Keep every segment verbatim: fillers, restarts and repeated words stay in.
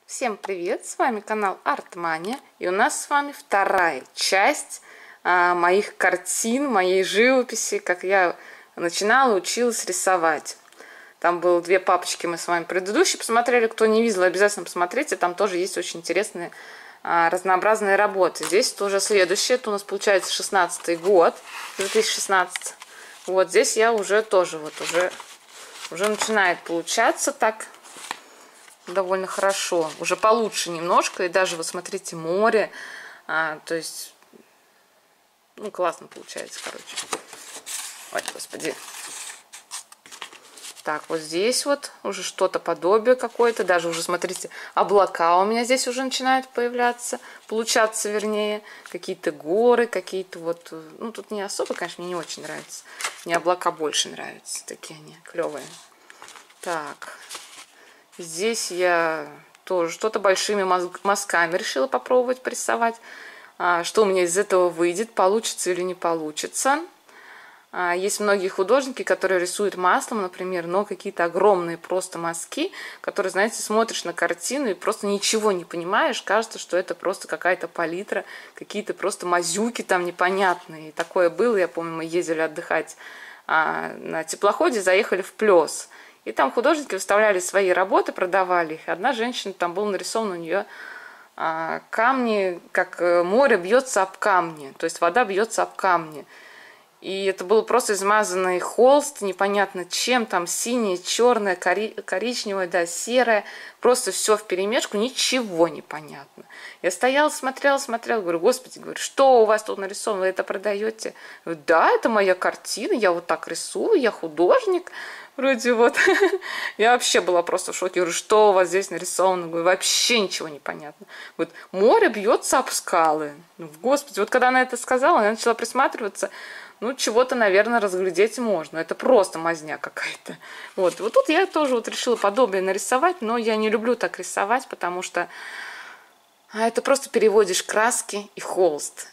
Всем привет! С вами канал Артмания, и у нас с вами вторая часть а, моих картин, моей живописи, как я начинала, училась рисовать. Там было две папочки, мы с вами предыдущие посмотрели. Кто не видел, обязательно посмотрите, там тоже есть очень интересные а, разнообразные работы. Здесь тоже следующее, это у нас получается шестнадцатый год, две тысячи шестнадцатый. Вот здесь я уже тоже, вот уже, уже начинает получаться так. Довольно хорошо, уже получше немножко, и даже вот смотрите, море, а, то есть, ну, классно получается, короче. Ой, господи. Так, вот здесь вот уже что-то подобие какое-то, даже уже, смотрите, облака у меня здесь уже начинают появляться, получаться, вернее, какие-то горы, какие-то вот, ну, тут не особо, конечно, мне не очень нравится, мне облака больше нравятся, такие они клевые. Так. Здесь я тоже что-то большими мазками решила попробовать порисовать. Что у меня из этого выйдет, получится или не получится. Есть многие художники, которые рисуют маслом, например, но какие-то огромные просто мазки, которые, знаете, смотришь на картину и просто ничего не понимаешь. Кажется, что это просто какая-то палитра, какие-то просто мазюки там непонятные. И такое было, я помню, мы ездили отдыхать на теплоходе, заехали в Плёс. И там художники выставляли свои работы, продавали их. Одна женщина, там был нарисован у нее а, камни, как море бьется об камни. То есть вода бьется об камни. И это был просто измазанный холст, непонятно чем, там синее, черное, кори коричневое, да, серое. Просто все вперемешку, ничего не понятно. Я стояла, смотрела, смотрела, говорю, господи, говорю, что у вас тут нарисовано, вы это продаете? Говорю, да, это моя картина, я вот так рисую, я художник. Вроде вот, я вообще была просто в шоке. Говорю, что у вас здесь нарисовано? Говорю, вообще ничего не понятно. Вот море бьется об скалы. Ну, господи, вот когда она это сказала, я начала присматриваться. Ну, чего-то, наверное, разглядеть можно. Это просто мазня какая-то. Вот, вот тут я тоже вот решила подобие нарисовать, но я не люблю так рисовать, потому что это просто переводишь краски и холст.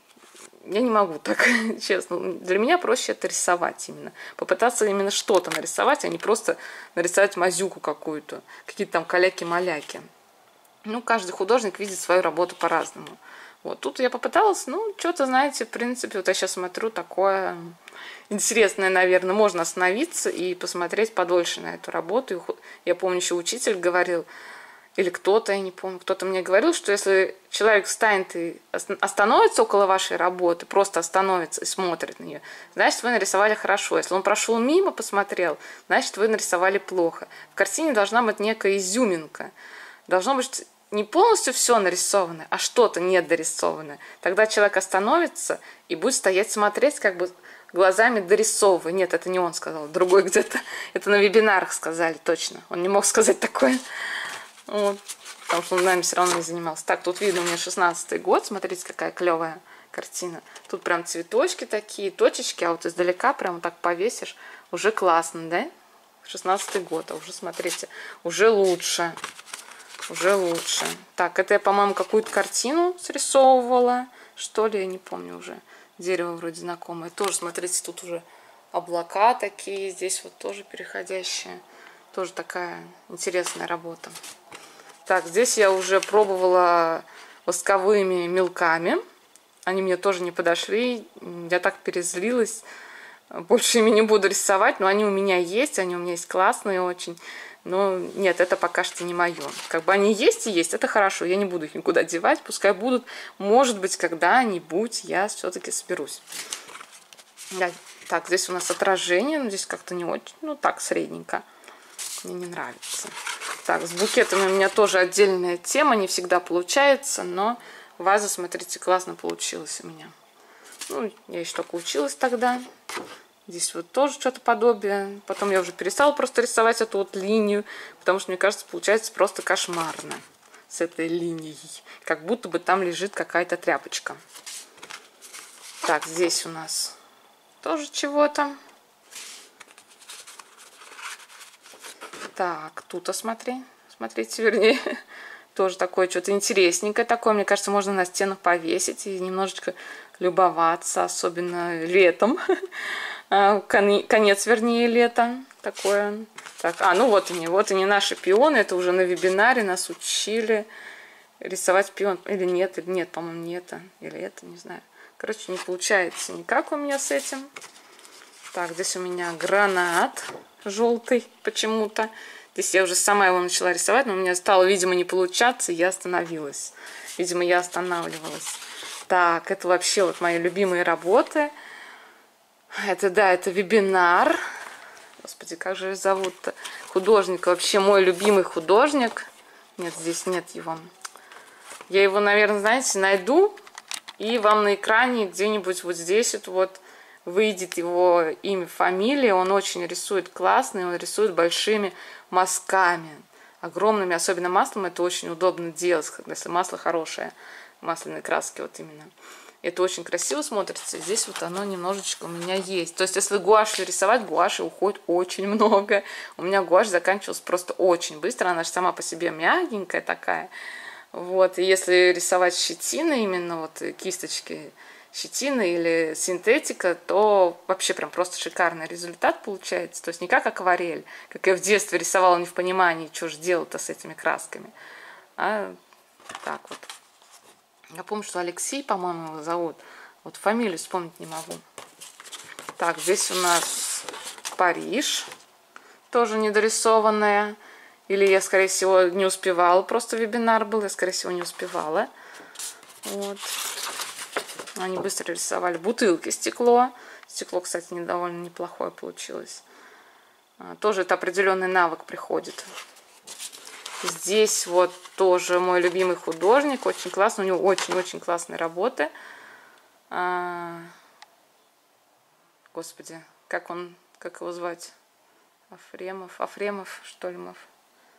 Я не могу так, честно. Для меня проще это рисовать именно. Попытаться именно что-то нарисовать, а не просто нарисовать мазюку какую-то. Какие-то там каляки-маляки. Ну, каждый художник видит свою работу по-разному. Вот тут я попыталась, ну, что-то, знаете, в принципе, вот я сейчас смотрю, такое интересное, наверное. Можно остановиться и посмотреть подольше на эту работу. Я помню, еще учитель говорил, или кто-то, я не помню, кто-то мне говорил, что если человек встанет и остановится около вашей работы, просто остановится и смотрит на нее, значит, вы нарисовали хорошо. Если он прошел мимо, посмотрел, значит, вы нарисовали плохо. В картине должна быть некая изюминка. Должно быть не полностью все нарисовано, а что-то недорисованное. Тогда человек остановится и будет стоять смотреть, как бы глазами дорисовывая. Нет, это не он сказал, другой где-то. Это на вебинарах сказали точно. Он не мог сказать такое. Вот, потому что он нами все равно не занимался. Так, тут видно у меня шестнадцатый год. Смотрите, какая клевая картина. Тут прям цветочки такие, точечки, а вот издалека прям так повесишь. Уже классно, да? шестнадцатый год, а уже, смотрите, уже лучше. Уже лучше. Так, это я, по-моему, какую-то картину срисовывала. Что ли, я не помню уже. Дерево вроде знакомое. Тоже, смотрите, тут уже облака такие. Здесь вот тоже переходящие. Тоже такая интересная работа. Так, здесь я уже пробовала восковыми мелками. Они мне тоже не подошли. Я так перезлилась. Больше ими не буду рисовать, но они у меня есть. Они у меня есть классные очень. Но нет, это пока что не мое. Как бы они есть и есть, это хорошо. Я не буду их никуда девать. Пускай будут. Может быть, когда-нибудь я все-таки соберусь. Так, здесь у нас отражение. Но здесь как-то не очень. Ну, так, средненько. Мне не нравится. Так, с букетами у меня тоже отдельная тема. Не всегда получается, но ваза, смотрите, классно получилась у меня. Ну, я еще только училась тогда. Здесь вот тоже что-то подобие. Потом я уже перестала просто рисовать эту вот линию, потому что, мне кажется, получается просто кошмарно с этой линией. Как будто бы там лежит какая-то тряпочка. Так, здесь у нас тоже чего-то. Так, тут осмотри, смотрите, вернее, тоже такое что-то интересненькое такое. Мне кажется, можно на стенах повесить и немножечко любоваться, особенно летом. Конец, вернее, лета. такое. Так, а, ну вот они, вот они наши пионы. Это уже на вебинаре нас учили рисовать пион. Или нет, или нет, по-моему, не это. Или это, не знаю. Короче, не получается никак у меня с этим. Так, здесь у меня гранат желтый почему-то. Здесь я уже сама его начала рисовать, но у меня стало, видимо, не получаться, и я остановилась. Видимо, я останавливалась. Так, это вообще вот мои любимые работы. Это, да, это вебинар. Господи, как же зовут-то? Художник, вообще мой любимый художник. Нет, здесь нет его. Я его, наверное, знаете, найду. И вам на экране где-нибудь вот здесь вот, вот выйдет его имя, фамилия. Он очень рисует классно, он рисует большими мазками, огромными, особенно маслом. Это очень удобно делать, если масло хорошее, масляные краски вот именно. Это очень красиво смотрится. Здесь вот оно немножечко у меня есть. То есть, если гуашью рисовать, гуаши уходит очень много. У меня гуашь заканчивалась просто очень быстро. Она же сама по себе мягенькая такая. Вот, и если рисовать щетины, именно вот кисточки щетины или синтетика, то вообще прям просто шикарный результат получается. То есть не как акварель, как я в детстве рисовала не в понимании, что же делать-то с этими красками. А так вот. Я помню, что Алексей, по-моему, его зовут. Вот фамилию вспомнить не могу. Так, здесь у нас Париж, тоже недорисованная. Или я, скорее всего, не успевала, просто вебинар был, я, скорее всего, не успевала. Вот. Они быстро рисовали. Бутылки, стекло. Стекло, кстати, не довольно неплохое получилось. Тоже это определенный навык приходит. Здесь вот тоже мой любимый художник. Очень классно. У него очень-очень классные работы. А... Господи, как он, как его звать? Афремов, Афремов, что ли, Мов?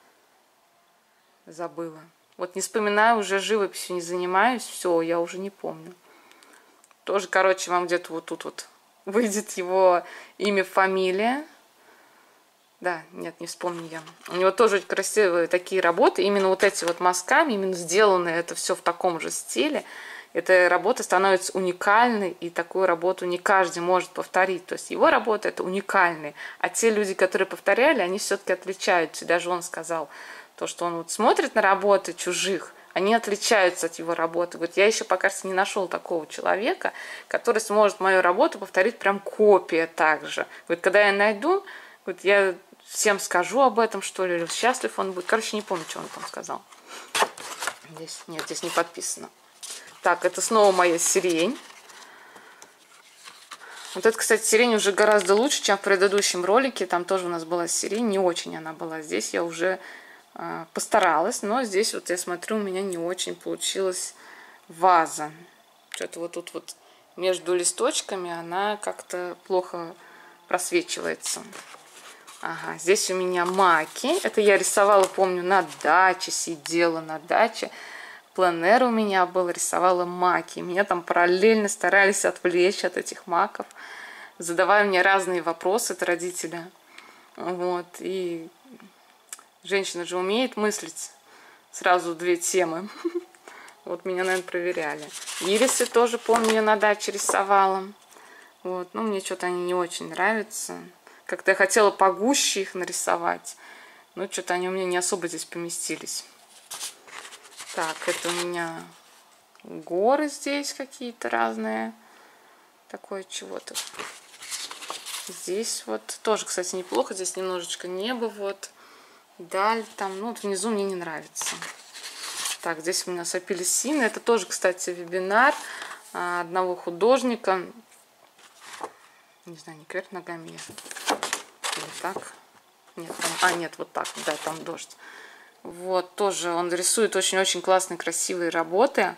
Забыла. Вот не вспоминаю, уже живописью не занимаюсь. Все, я уже не помню. Тоже, короче, вам где-то вот тут вот выйдет его имя, фамилия. Да, нет, не вспомню я. У него тоже очень красивые такие работы. Именно вот эти вот мазками, именно сделаны это все в таком же стиле. Эта работа становится уникальной, и такую работу не каждый может повторить. То есть его работа это уникальные. А те люди, которые повторяли, они все-таки отличаются. И даже он сказал, то, что он вот смотрит на работы чужих, они отличаются от его работы. Вот я еще пока что не нашел такого человека, который сможет мою работу повторить прям копия так же. Вот когда я найду, вот я всем скажу об этом, что ли, или счастлив он будет. Короче, не помню, что он там сказал. Здесь, нет, здесь не подписано. Так, это снова моя сирень. Вот это, кстати, сирень уже гораздо лучше, чем в предыдущем ролике. Там тоже у нас была сирень, не очень она была. Здесь я уже э, постаралась, но здесь вот я смотрю, у меня не очень получилась ваза. Что-то вот тут вот между листочками она как-то плохо просвечивается. Ага, здесь у меня маки. Это я рисовала, помню, на даче, сидела на даче. Пленэр у меня был, рисовала маки. Меня там параллельно старались отвлечь от этих маков, задавая мне разные вопросы от родителя. Вот. И женщина же умеет мыслить сразу две темы. Вот меня, наверное, проверяли. Ирисы тоже, помню, я на даче рисовала. Вот. Но мне что-то они не очень нравятся. Как-то я хотела погуще их нарисовать. Но что-то они у меня не особо здесь поместились. Так, это у меня горы здесь какие-то разные. Такое чего-то. Здесь вот тоже, кстати, неплохо. Здесь немножечко небо вот. Даль там. Ну, вот внизу мне не нравится. Так, здесь у нас апельсины. Это тоже, кстати, вебинар одного художника. Не знаю, не кверх ногами я. Или так. Нет, там, а, нет, вот так. Да, там дождь. Вот, тоже он рисует очень-очень классные, красивые работы.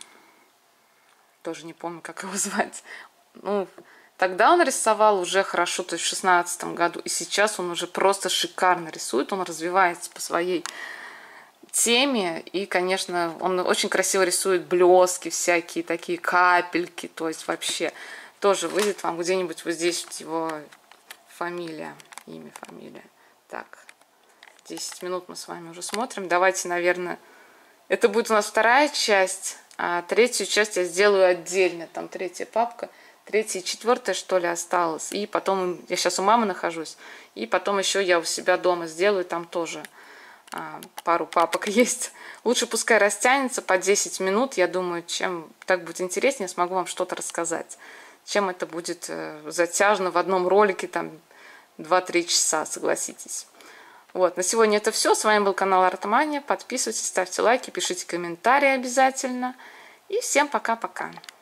Тоже не помню, как его звать. Ну, тогда он рисовал уже хорошо, то есть в шестнадцатом году. И сейчас он уже просто шикарно рисует. Он развивается по своей теме. И, конечно, он очень красиво рисует блески всякие, такие капельки. То есть вообще тоже выйдет вам где-нибудь вот здесь вот его фамилия, имя, фамилия. Так. десять минут мы с вами уже смотрим. Давайте, наверное, это будет у нас вторая часть, а третью часть я сделаю отдельно. Там третья папка. третье и четвертое, что ли, осталось. И потом, я сейчас у мамы нахожусь, и потом еще я у себя дома сделаю, там тоже а, пару папок есть. Лучше пускай растянется по десять минут, я думаю, чем так будет интереснее, смогу вам что-то рассказать. Чем это будет э, затяжно в одном ролике, там, два-три часа, согласитесь. Вот, на сегодня это все. С вами был канал Артмания. Подписывайтесь, ставьте лайки, пишите комментарии обязательно. И всем пока-пока.